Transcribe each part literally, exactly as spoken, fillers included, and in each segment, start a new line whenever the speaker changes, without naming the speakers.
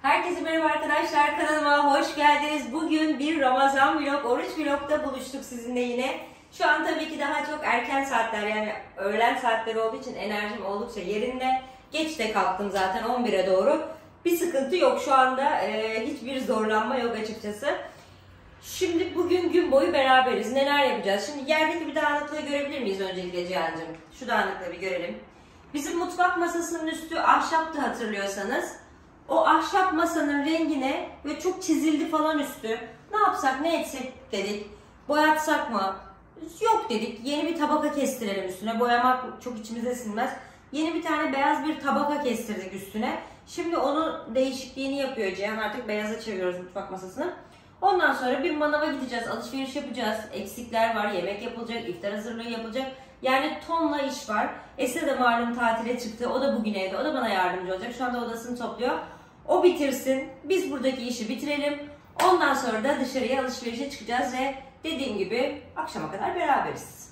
Herkese merhaba arkadaşlar, kanalıma hoş geldiniz. Bugün bir Ramazan vlog, oruç vlogda buluştuk sizinle yine. Şu an tabii ki daha çok erken saatler, yani öğlen saatleri olduğu için enerjim oldukça yerinde. Geç de kalktım zaten on bire doğru. Bir sıkıntı yok şu anda, e, hiçbir zorlanma yok açıkçası. Şimdi bugün gün boyu beraberiz. Neler yapacağız? Şimdi yerdeki bir dağınıklığı görebilir miyiz öncelikle Cihan'cığım? Şu dağınıklığı bir görelim. Bizim mutfak masasının üstü ahşaptı hatırlıyorsanız. O ahşap masanın rengine ve çok çizildi falan üstü. Ne yapsak, ne etsek dedik. Boyatsak mı? Yok dedik. Yeni bir tabaka kestirelim üstüne. Boyamak çok içimize sinmez. Yeni bir tane beyaz bir tabaka kestirdik üstüne. Şimdi onun değişikliğini yapıyor Cihan. Artık beyaza çeviriyoruz mutfak masasını. Ondan sonra bir manava gideceğiz. Alışveriş yapacağız. Eksikler var. Yemek yapılacak. İftar hazırlığı yapılacak. Yani tonla iş var. Esra da malum tatile çıktı. O da bugün evde. O da bana yardımcı olacak. Şu anda odasını topluyor. O bitirsin. Biz buradaki işi bitirelim. Ondan sonra da dışarıya alışverişe çıkacağız ve dediğim gibi akşama kadar beraberiz.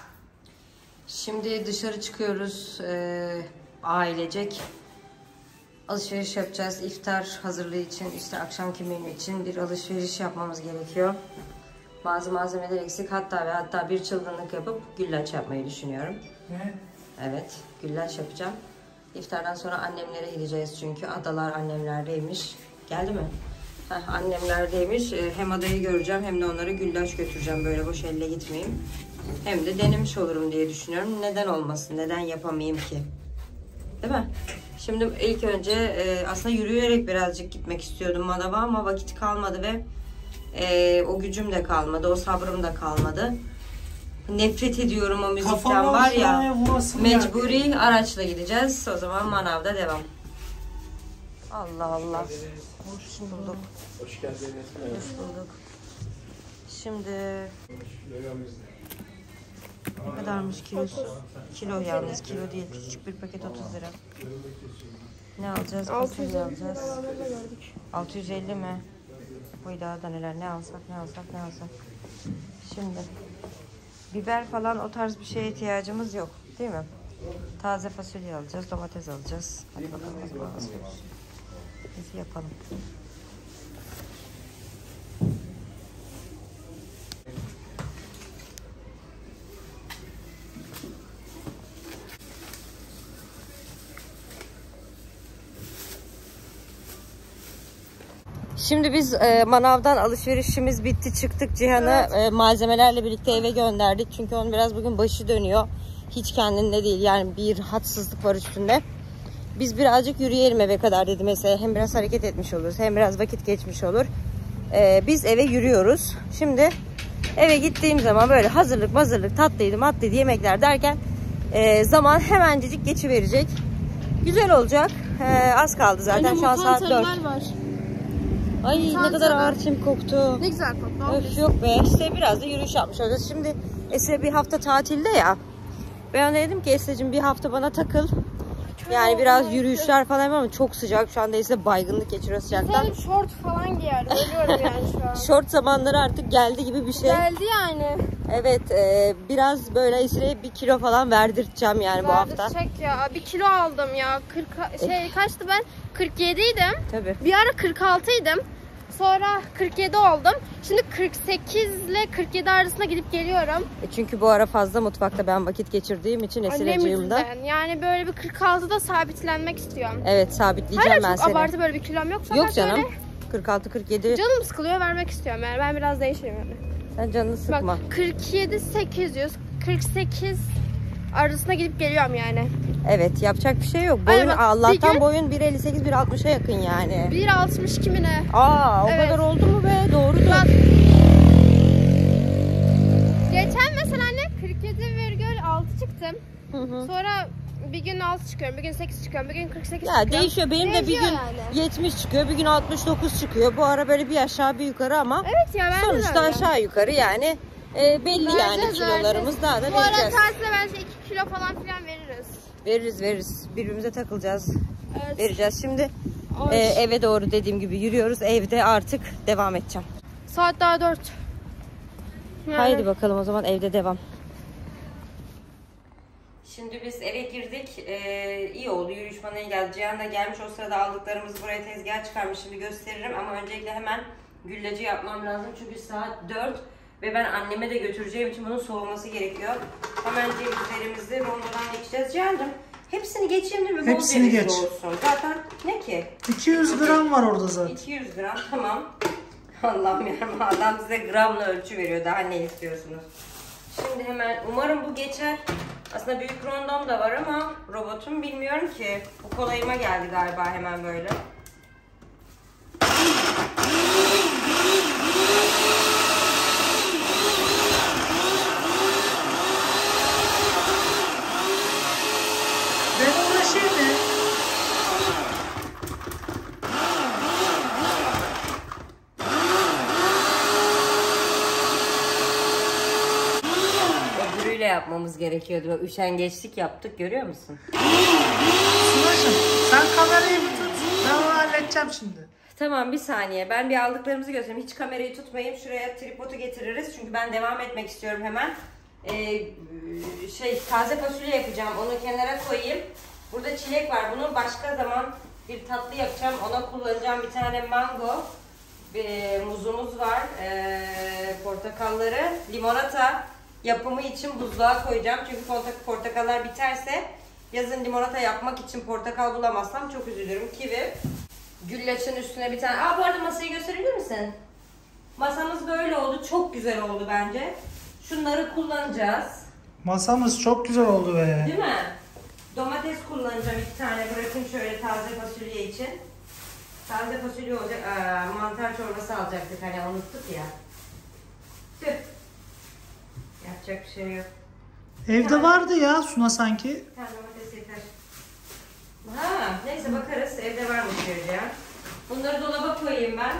Şimdi dışarı çıkıyoruz. Ee, ailecek alışveriş yapacağız. İftar hazırlığı için, işte akşamki menü için bir alışveriş yapmamız gerekiyor. Bazı malzemeler eksik. Hatta ve hatta bir çılgınlık yapıp güllaç yapmayı düşünüyorum. Ne? Evet, güllaç yapacağım. İftardan sonra annemlere gideceğiz çünkü adalar annemlerdeymiş. Geldi mi? Heh, annemlerdeymiş. Hem adayı göreceğim hem de onlara güllaç götüreceğim. Böyle boş elle gitmeyeyim. Hem de denemiş olurum diye düşünüyorum. Neden olmasın? Neden yapamayayım ki? Değil mi? Şimdi ilk önce e, aslında yürüyerek birazcık gitmek istiyordum manava ama vakit kalmadı ve e, o gücüm de kalmadı. O sabrım da kalmadı. Nefret ediyorum o müzikten. Kafama var ya. Mecburi yani. Araçla gideceğiz. O zaman manavda devam. Allah Allah. Hoş bulduk.
Hoş geldiniz.
Hoş bulduk. Şimdi ne kadarmış kilosu? Kilo yalnız, kilo değil. Küçük bir paket otuz lira. Ne alacağız? Fasulye alacağız. altı yüz elli mi? Bu daha da neler? Ne alsak, ne alsak, ne alsak. Şimdi biber falan o tarz bir şeye ihtiyacımız yok, değil mi? Taze fasulye alacağız, domates alacağız. Hadi bakalım. Biz yapalım. Şimdi biz e, manavdan alışverişimiz bitti, çıktık. Cihan'ı evet. e, malzemelerle birlikte eve gönderdik. Çünkü onun biraz bugün başı dönüyor. Hiç kendinde değil, yani bir rahatsızlık var üstünde. Biz birazcık yürüyelim eve kadar dedi mesela. Hem biraz hareket etmiş oluruz, hem biraz vakit geçmiş olur. E, biz eve yürüyoruz. Şimdi eve gittiğim zaman böyle hazırlık hazırlık tatlıydı matlıydı yemekler derken e, zaman hemencecik geçiverecek. Güzel olacak. E, az kaldı zaten. Anne, şu an saat dört. Var. Ay Mutant ne kadar ağır çim koktu. Ne güzel koktu. Öf yok be. İşte biraz da yürüyüş yapmış olacağız. Şimdi Esra bir hafta tatilde ya. Ben dedim ki Esra'cığım bir hafta bana takıl. Yani biraz yürüyüşler falan yapalım ama çok sıcak. Şu anda Esra baygınlık geçiriyor sıcaktan.
Sen şort falan giyer. Ölüyorum yani şu an.
Şort zamanları artık geldi gibi bir şey.
Geldi yani.
Evet e, biraz böyle Esra'ya bir kilo falan verdirteceğim yani bu hafta.
Verdirecek ya. Bir kilo aldım ya. kırk şey kaçtı ben? kırk yediydim.
Tabii.
Bir ara kırk altıydım. Sonra kırk yedi oldum. Şimdi kırk sekiz ile kırk yedi arasında gidip geliyorum.
E çünkü bu ara fazla mutfakta ben vakit geçirdiğim için Esra'cığımda.
Yani böyle bir kırk altıda sabitlenmek istiyorum.
Evet sabitleyeceğim
Hayır,
ben
çok
seni.
abartı böyle bir kilom yok.
Yok canım. Böyle... kırk altı kırk yedi.
Canım sıkılıyor, vermek istiyorum yani. Ben biraz değişeyim yani.
Sen canını sıkma.
Bak kırk yedi sekiz yüz kırk sekiz arasına gidip geliyorum yani.
Evet yapacak bir şey yok. Boyun
bak,
Allah'tan
gün,
boyun bir elli sekiz bir altmışa yakın yani.
bir altmış iki mi ne?
Aa o evet. kadar oldu mu be? Doğrudur.
Bak, geçen mesela ne kırk yedi virgül altı çıktım. Hı hı. Sonra bir gün altı çıkıyorum, bir gün sekiz çıkıyorum, bir gün kırk sekiz
ya
çıkıyorum.
Değişiyor. Benim değişiyor de bir gün yani. yetmiş çıkıyor, bir gün altmış dokuz çıkıyor. Bu ara böyle bir aşağı bir yukarı ama
evet ya, ben
sonuçta aşağı yukarı yani e, belli vereceğiz, yani kilolarımız vereceğiz. Daha da
bu
vereceğiz.
Bu ara tatilde bence iki kilo falan filan veririz.
Veririz veririz. Birbirimize takılacağız.
Evet.
Vereceğiz. Şimdi e, eve doğru dediğim gibi yürüyoruz. Evde artık devam edeceğim.
Saat daha dört.
Yani. Haydi bakalım o zaman evde devam. Şimdi biz eve girdik. Ee, iyi oldu. Yürüyüş bana iyi geldi. Cihan da gelmiş. O sırada aldıklarımızı buraya tezgah çıkarmış. Şimdi gösteririm ama öncelikle hemen güllacı yapmam lazım. Çünkü saat dört ve ben anneme de götüreceğim için bunun soğuması gerekiyor. Hemen cevizlerimizi rondodan geçeceğiz. Cihan'cığım hepsini geçeyim değil mi? Bol
Hepsini geç.
olsun. Zaten ne ki?
iki yüz gram var orada zaten.
iki yüz gram tamam. Allah'ım yarabbim, adam size gramla ölçü veriyor. Daha ne istiyorsunuz? Şimdi hemen umarım bu geçer. Aslında büyük rondom da var ama robotum bilmiyorum ki. Bu kolayıma geldi galiba hemen böyle.
Ben uğraşayım mı?
Öbürüyle yapmamız gerekiyordu. Bak, üşengeçlik yaptık, görüyor musun?
Sunacığım sen kamerayı mı tut? Ben onu halledeceğim şimdi.
Tamam, bir saniye. Ben bir aldıklarımızı göstereyim. Hiç kamerayı tutmayayım. Şuraya tripodu getiririz. Çünkü ben devam etmek istiyorum hemen. Ee, şey taze fasulye yapacağım. Onu kenara koyayım. Burada çilek var. Bunu başka zaman bir tatlı yapacağım. Ona kullanacağım bir tane mango. Bir muzumuz var. Ee, portakalları. Limonata yapımı için buzluğa koyacağım. Çünkü portakallar biterse yazın limonata yapmak için portakal bulamazsam çok üzülürüm. Kivi. Güllaçın üstüne bir tane... Aa, bu arada masayı gösterebilir misin? Masamız böyle oldu. Çok güzel oldu bence. Şunları kullanacağız.
Masamız çok güzel oldu be.
Değil mi? Domates kullanacağım iki tane. Bırakayım şöyle taze fasulye için. Taze fasulye olacak. Aa, mantar çorbası alacaktık. Hani unuttuk ya. Tüh. Yapacak bir şey yok.
Evde vardı ya Suna sanki.
Bir tane domates yeter. Ha, neyse bakarız. Evde varmış göreceğim. Bunları dolaba koyayım ben.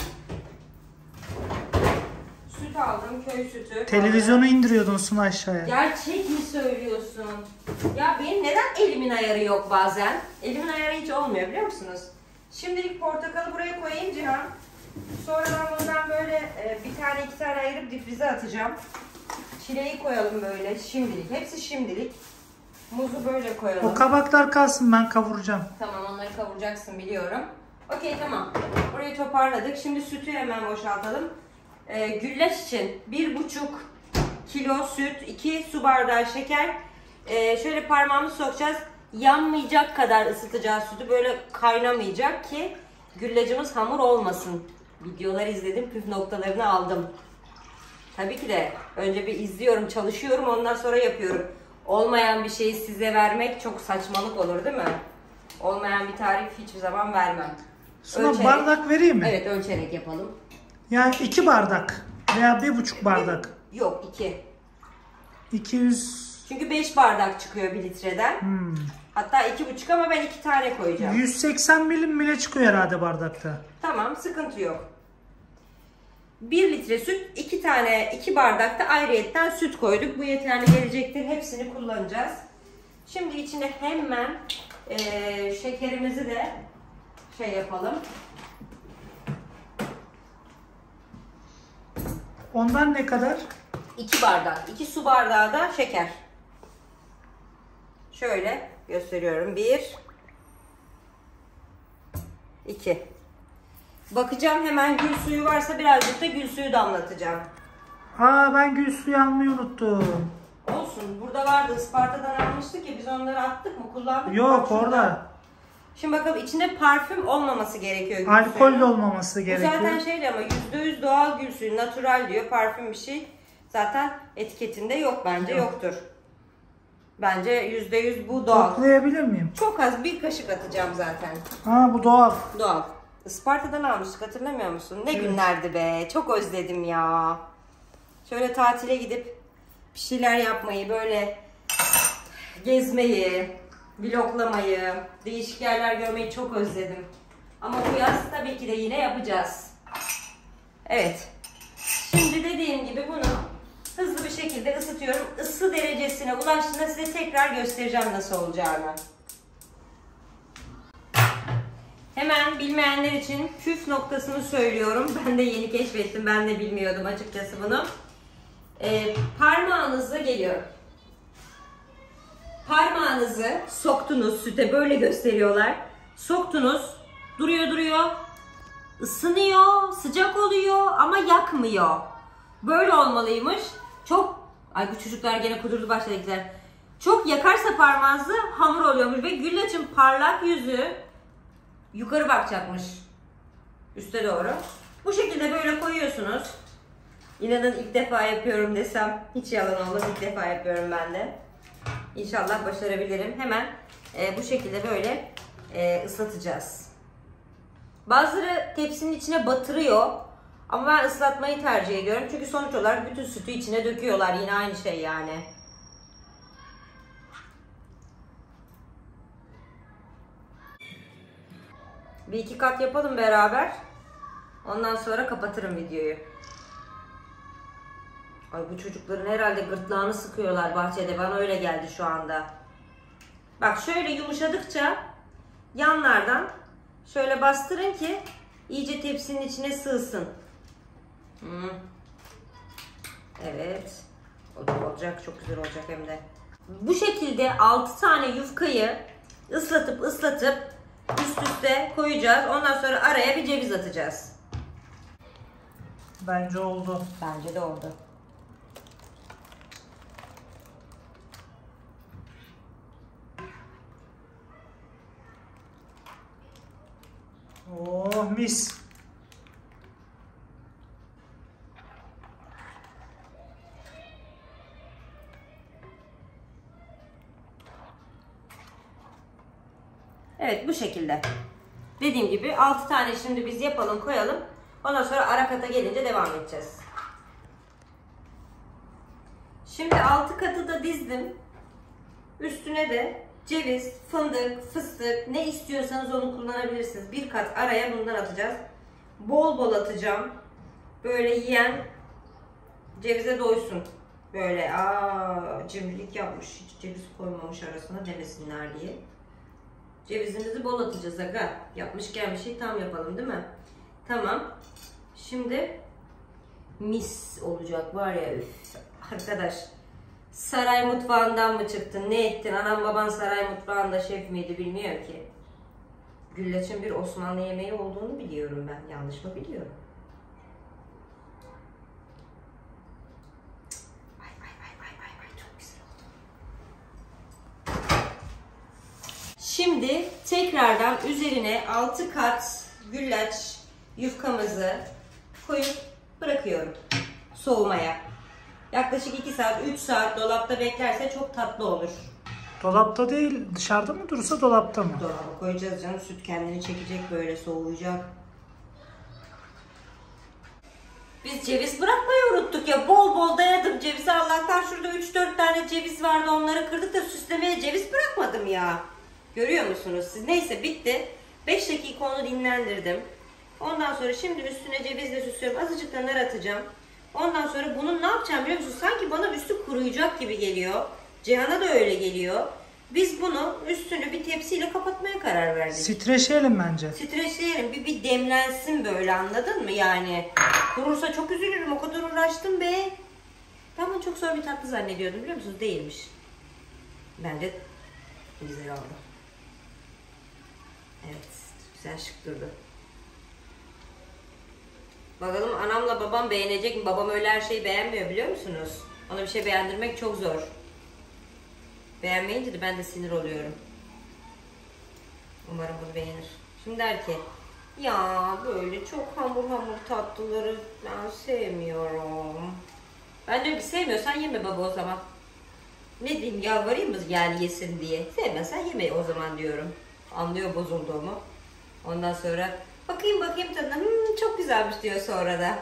Süt aldım, köy sütü.
Televizyonu indiriyordun Suna aşağıya.
Gerçek mi söylüyorsun? Ya benim neden elimin ayarı yok bazen? Elimin ayarı hiç olmuyor biliyor musunuz? Şimdilik portakalı buraya koyayım Cihan. Sonradan bundan böyle e, bir tane iki tane ayırıp difrize atacağım. Çileği koyalım böyle şimdilik. Hepsi şimdilik. Muzu böyle koyalım.
O kabaklar kalsın, ben kavuracağım.
Tamam, onları kavuracaksın biliyorum. Okey, tamam. Burayı toparladık. Şimdi sütü hemen boşaltalım. Ee, güllaç için bir buçuk kilo süt, iki su bardağı şeker. Ee, şöyle parmağımızı sokacağız. Yanmayacak kadar ısıtacağız sütü. Böyle kaynamayacak ki güllacımız hamur olmasın. Videolar izledim, püf noktalarını aldım. Tabii ki de önce bir izliyorum, çalışıyorum, ondan sonra yapıyorum. Olmayan bir şeyi size vermek çok saçmalık olur değil mi? Olmayan bir tarif hiçbir zaman vermem.
Suna
Ölçerek-
bardak vereyim mi?
Evet, ölçerek yapalım.
Yani iki bardak veya bir buçuk bardak.
Yok, iki.
iki yüz...
Çünkü beş bardak çıkıyor bir litreden.
Hmm.
Hatta iki buçuk ama ben iki tane koyacağım.
yüz seksen milim bile çıkıyor herhalde bardakta.
Tamam, sıkıntı yok. bir litre süt, iki tane, iki bardakta ayrıyetten süt koyduk. Bu yeterli gelecektir. Hepsini kullanacağız. Şimdi içine hemen e, şekerimizi de şey yapalım.
Ondan ne kadar?
iki bardak, iki su bardağı da şeker. Şöyle gösteriyorum. bir, iki. Bakacağım hemen, gül suyu varsa birazcık da gül suyu damlatacağım.
Aa, ben gül suyu almayı unuttum.
Olsun. Burada vardı. Isparta'dan almıştık ya, biz onları attık mı? Kullandık mı? Bak
Yok,
şurada.
orada.
Şimdi bakalım, içinde parfüm olmaması gerekiyor. Gül
Alkol
suyunun.
de olmaması
Bu
gerekiyor.
zaten şeydi ama yüzde yüz doğal gül suyu, natural diyor. Parfüm bir şey zaten etiketinde yok, bence
Yok.
yoktur. Bence yüzde yüz bu doğal.
Koklayabilir miyim?
Çok az bir kaşık atacağım zaten.
Aa, bu doğal.
Doğal. Isparta'dan almıştık, hatırlamıyor musun? Ne
Evet.
günlerdi be. Çok özledim ya. Şöyle tatile gidip bir şeyler yapmayı, böyle gezmeyi, vloglamayı, değişik yerler görmeyi çok özledim. Ama bu yaz tabii ki de yine yapacağız. Evet. Şimdi dediğim gibi bunu hızlı bir şekilde ısıtıyorum. Isı derecesine ulaştığında size tekrar göstereceğim nasıl olacağını. Hemen bilmeyenler için püf noktasını söylüyorum. Ben de yeni keşfettim. Ben de bilmiyordum açıkçası bunu. Ee, parmağınızla geliyor. Parmağınızı soktunuz süte, böyle gösteriyorlar. Soktunuz, duruyor duruyor. Isınıyor, sıcak oluyor ama yakmıyor. Böyle olmalıymış. Çok, ay bu çocuklar gene kudurdu başladılar. Çok yakarsa parmağınızı hamur oluyormuş ve güllaçın parlak yüzü yukarı bakacakmış. Üste doğru. Bu şekilde böyle koyuyorsunuz. İnanın ilk defa yapıyorum desem hiç yalan olmaz, ilk defa yapıyorum ben de. İnşallah başarabilirim. Hemen e, bu şekilde böyle e, ıslatacağız. Bazıları tepsinin içine batırıyor. Ama ben ıslatmayı tercih ediyorum. Çünkü sonuç olarak bütün sütü içine döküyorlar. Yine aynı şey yani. Bir iki kat yapalım beraber. Ondan sonra kapatırım videoyu. Ay bu çocukların herhalde gırtlağını sıkıyorlar bahçede. Bana öyle geldi şu anda. Bak şöyle yumuşadıkça yanlardan şöyle bastırın ki iyice tepsinin içine sığsın. Hmm. Evet. Olacak, çok güzel olacak hem de. Bu şekilde altı tane yufkayı ıslatıp ıslatıp üst üste koyacağız. Ondan sonra araya bir ceviz atacağız.
Bence oldu.
Bence de oldu.
Oh mis.
Evet bu şekilde. Dediğim gibi altı tane şimdi biz yapalım koyalım. Ondan sonra ara kata gelince devam edeceğiz. Şimdi altı katı da dizdim. Üstüne de ceviz, fındık, fıstık ne istiyorsanız onu kullanabilirsiniz. Bir kat araya bundan atacağız. Bol bol atacağım. Böyle yiyen cevize doysun. Böyle aa cimrilik yapmış, hiç ceviz koymamış arasına demesinler diye. Cevizimizi bol atacağız aga. Yapmışken bir şey tam yapalım değil mi? Tamam. Şimdi mis olacak var ya üf. Arkadaş saray mutfağından mı çıktın? Ne ettin? Anam baban saray mutfağında şef miydi bilmiyorum ki. Güllaç'ın bir Osmanlı yemeği olduğunu biliyorum ben. Yanlış mı biliyorum? Ay ay ay ay ay ay çok güzel oldu. Şimdi tekrardan üzerine altı kat güllaç yufkamızı koyup bırakıyorum soğumaya. Yaklaşık iki saat, üç saat dolapta beklerse çok tatlı olur.
Dolapta değil, dışarıda mı durursa dolapta mı?
Dolaba koyacağız canım, süt kendini çekecek, böyle soğuyacak. Biz ceviz bırakmayı unuttuk ya, bol bol dayadım cevizi. Allah'tan şurada üç dört tane ceviz vardı, onları kırdık da süslemeye ceviz bırakmadım ya. Görüyor musunuz siz? Neyse bitti. beş dakika onu dinlendirdim. Ondan sonra şimdi üstüne cevizle süslüyorum. Azıcık da nar atacağım. Ondan sonra bunun ne yapacağım biliyor musunuz? Sanki bana üstü kuruyacak gibi geliyor. Cihan'a da öyle geliyor. Biz bunu üstünü bir tepsiyle kapatmaya karar verdik.
Streçleyelim bence.
Streçleyelim. Bir, bir demlensin böyle, anladın mı yani? Kurursa çok üzülürüm. O kadar uğraştım be. Ben bunu çok zor bir tatlı zannediyordum biliyor musunuz? Değilmiş. Bence güzel oldu. Evet. Güzel şık durdu. Bakalım anamla babam beğenecek mi? Babam öyle her şeyi beğenmiyor biliyor musunuz? Ona bir şey beğendirmek çok zor. Beğenmeyince de ben de sinir oluyorum. Umarım bunu beğenir. Şimdi der ki ya böyle çok hamur hamur tatlıları ben sevmiyorum. Ben diyorum ki sevmiyorsan yeme baba o zaman. Ne diyeyim, yalvarayım mı yani yesin diye. Sevmezsen yeme o zaman diyorum. Anlıyor bozulduğumu. Ondan sonra bakayım bakayım tadına. Hmm, çok güzelmiş diyor sonra da.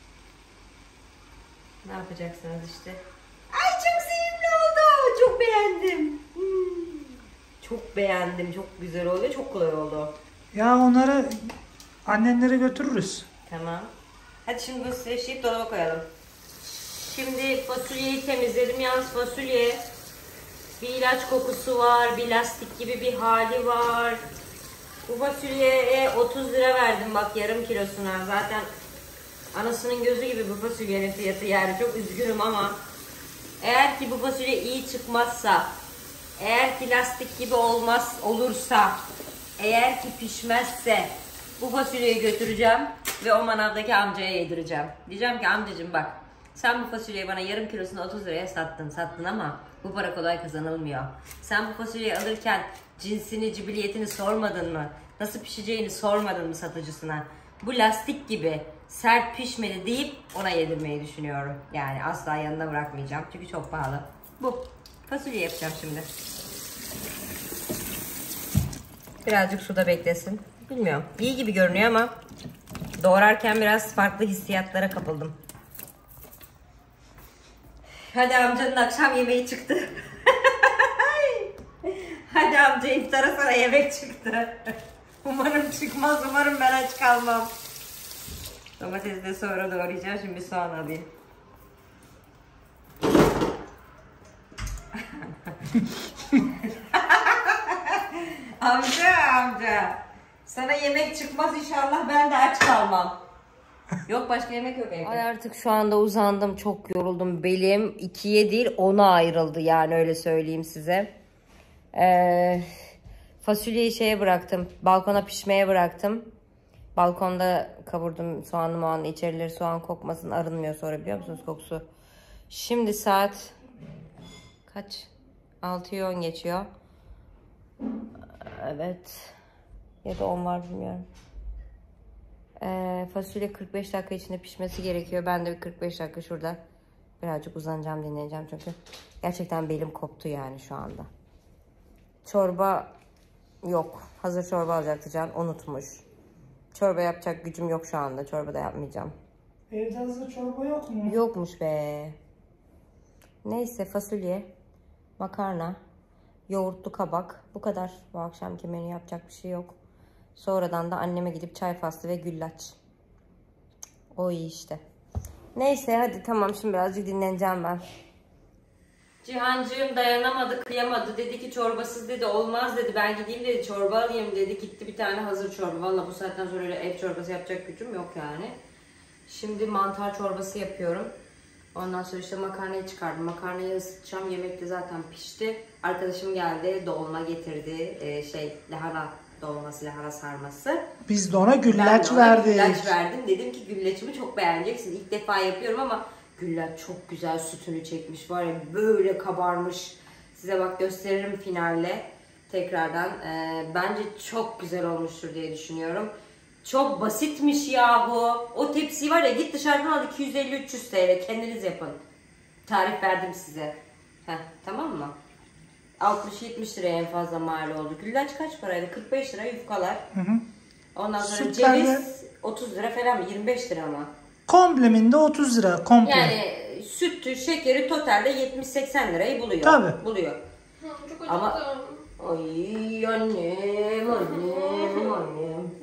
Ne yapacaksınız işte. Ay çok sevimli oldu. Çok beğendim. Hmm. Çok beğendim. Çok güzel oldu. Çok kolay oldu.
Ya onları annenlere götürürüz.
Tamam. Hadi şimdi bunu streçleyip dolaba koyalım. Şimdi fasulyeyi temizledim. Yalnız fasulye bir ilaç kokusu var. Bir lastik gibi bir hali var. Bu fasulyeye otuz lira verdim bak, yarım kilosuna. Zaten anasının gözü gibi bu fasulyenin fiyatı yani. Çok üzgünüm ama eğer ki bu fasulye iyi çıkmazsa, Eğer ki lastik gibi olmaz olursa, eğer ki pişmezse bu fasulyeyi götüreceğim ve o manavdaki amcaya yedireceğim. Diyeceğim ki amcacığım bak, sen bu fasulyeyi bana yarım kilosunu otuz liraya sattın sattın ama bu para kolay kazanılmıyor. Sen bu fasulyeyi alırken cinsini, cibiliyetini sormadın mı? Nasıl pişeceğini sormadın mı satıcısına? Bu lastik gibi sert pişmedi deyip ona yedirmeyi düşünüyorum. Yani asla yanına bırakmayacağım çünkü çok pahalı. Bu fasulye yapacağım şimdi. Birazcık suda beklesin. Bilmiyorum. İyi gibi görünüyor ama doğrarken biraz farklı hissiyatlara kapıldım. Hadi amcanın akşam yemeği çıktı. Hadi amca iftara sana yemek çıktı. Umarım çıkmaz. Umarım ben aç kalmam. Domatesi de sonra doğrayacağım. Şimdi soğan alayım. Amca amca. Sana yemek çıkmaz inşallah, ben de aç kalmam. Yok başka yemek yok evde. Ay artık şu anda uzandım, çok yoruldum. Belim ikiye değil ona ayrıldı yani, öyle söyleyeyim size. Ee, fasulyeyi şeye bıraktım, balkona pişmeye bıraktım. Balkonda kavurdum soğanlı moğanlı, içerileri soğan kokmasın, arınmıyor sonra biliyor musunuz kokusu. Şimdi saat kaç? altıya on geçiyor. Evet. Ya da on var bilmiyorum. Ee, fasulye kırk beş dakika içinde pişmesi gerekiyor. Ben de bir kırk beş dakika şurada birazcık uzanacağım, dinleneceğim çünkü gerçekten belim koptu yani şu anda. Çorba yok. Hazır çorba alacaktı Can, unutmuş. Çorba yapacak gücüm yok şu anda. Çorba da yapmayacağım.
Evde hazır çorba yok mu?
Yokmuş be. Neyse, fasulye, makarna, yoğurtlu kabak. Bu kadar. Bu akşamki menü, yapacak bir şey yok. Sonradan da anneme gidip çay faslı ve güllaç. O iyi işte. Neyse hadi tamam, şimdi birazcık dinleneceğim ben. Cihancığım dayanamadı, kıyamadı. Dedi ki çorbasız dedi olmaz dedi. Ben gideyim dedi, çorba alayım dedi. Gitti bir tane hazır çorba. Valla bu saatten sonra öyle ev çorbası yapacak gücüm yok yani. Şimdi mantar çorbası yapıyorum. Ondan sonra işte makarnayı çıkardım. Makarnayı ısıtacağım. Yemek de zaten pişti. Arkadaşım geldi, dolma getirdi. Ee, şey lahana dolması, lahana sarması.
Biz de ona güllaç
ben de ona
verdik.
güllaç verdim. Dedim ki güllaçımı çok beğeneceksin. İlk defa yapıyorum ama güllaç çok güzel sütünü çekmiş. Var ya böyle kabarmış. Size bak gösteririm finalde tekrardan. Ee, bence çok güzel olmuştur diye düşünüyorum. Çok basitmiş yahu. O tepsi var ya, git dışarıdan al, iki yüz elli üç yüz TL. Kendiniz yapın. Tarif verdim size. Heh, tamam mı? altmış yetmiş liraya en fazla mal oldu. Güllaç kaç paraydı? kırk beş lira yufkalar. Hı hı. Ondan sonra
Süper
ceviz
de...
otuz lira falan mı? yirmi beş lira mı?
Kompleminde otuz lira. Komple.
Yani sütü, şekeri totalde yetmiş seksen lirayı buluyor.
Tabii.
Buluyor.
Hı, çok
Ama
acıktım.
ay annem, annem, annem.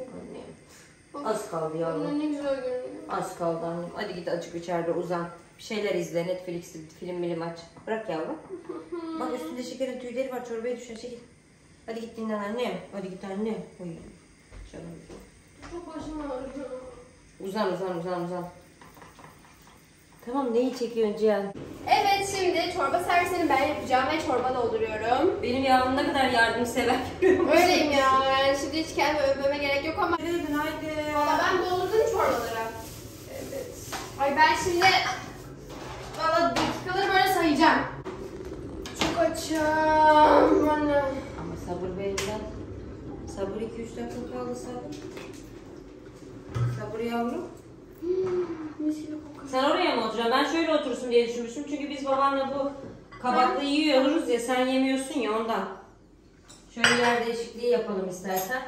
Az kaldı yavrum.
Ne güzel görünüyor.
Az kaldı annem. Hadi git açık içeride uzan. Bir şeyler izle. Netflix'te film bilim aç. Bırak yavrum. Bak üstünde şekerin tüyleri var. Çorbaya düşün. Çekil. Hadi git dinlen annem. Hadi git annem. Uyu. Canım.
Çok başım ağrıyor.
Uzan uzan uzan uzan. Tamam, neyi çekiyorsun Cihan?
Evet, şimdi çorba servisini ben yapacağım ve çorba dolduruyorum.
Benim yavrum ne kadar yardımsever.
Öyleyim ya. Yani şimdi hiç kendimi övmeme gerek yok ama.
Haydi haydi.
Valla ben doldurdum çorbaları. Evet. Ay ben şimdi valla dakikaları böyle sayacağım. Çok açım. Anne.
Ama sabır beyler. Sabır, iki üç dakika kaldı sabır. Sabır yavrum.
Mis gibi kokuyor.
Sen oraya mı oturacaksın? Ben şöyle otursun diye düşünmüştüm. Çünkü biz babanla bu kabaklı yiyoruz ya, sen yemiyorsun ya ondan. Şöyle yer değişikliği yapalım istersen.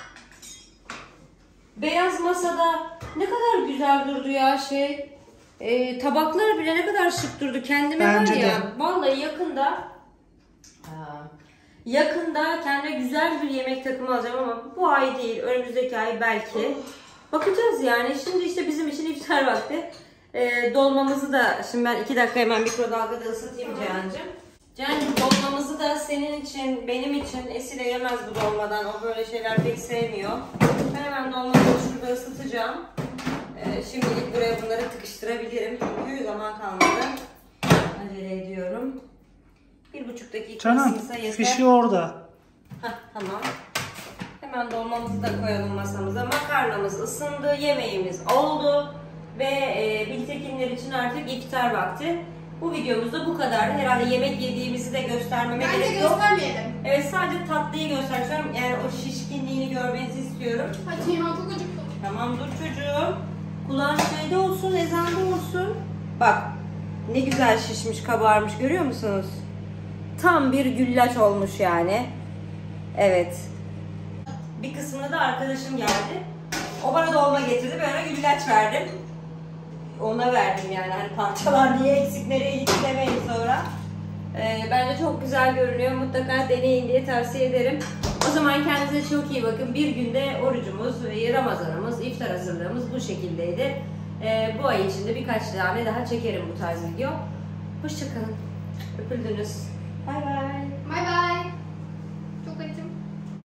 Beyaz masada ne kadar güzel durdu ya şey. E, tabaklar bile ne kadar şık durdu. Kendime
Bence
var ya.
de.
Vallahi yakında Aa, yakında kendime güzel bir yemek takımı alacağım ama bu ay değil. Önümüzdeki ay belki. Bakacağız yani. Şimdi işte bizim için iftar vakti. E, dolmamızı da şimdi ben iki dakika hemen mikrodalgada ısıtayım Cihan'cığım. Can, dolmamızı da senin için, benim için, Esile yemez bu dolmadan. O böyle şeyler pek sevmiyor. Ben hemen dolmayı şurada ısıtacağım. Ee, şimdilik buraya bunları tıkıştırabilirim. Çünkü zaman kalmadı. Acele ediyorum. Bir buçuk dakika
Canım
ısınsa yeter.
fişi orada.
Hah, tamam. Hemen dolmamızı da koyalım masamıza. Makarnamız ısındı, yemeğimiz oldu ve e, Biltekinler için artık iftar vakti. Bu videomuzda bu kadar. Herhalde yemek yediğimizi de göstermeme
Bence
gerek yok.
göstermeyelim.
Evet, sadece tatlıyı göstereceğim. Yani o şişkinliğini görmenizi istiyorum.
Hadi ya çok acıktım.
Tamam, dur çocuğum. Kulağın şeyde olsun, ezanda olsun. Bak, ne güzel şişmiş, kabarmış, görüyor musunuz? Tam bir güllaç olmuş yani. Evet. Bir kısmına da arkadaşım geldi. O bana dolma getirdi, ben ona güllaç verdim. Ona verdim yani, hani parçalar niye eksik, nereye gitti demeyin sonra. Ee, bence çok güzel görünüyor. Mutlaka deneyin diye tavsiye ederim. O zaman kendinize çok iyi bakın. Bir günde orucumuz, Ramazanımız, iftar hazırlığımız bu şekildeydi. Ee, bu ay içinde birkaç tane daha çekerim bu tarz video. Hoşçakalın. Öpüldünüz. Bay bay.
Bay bay.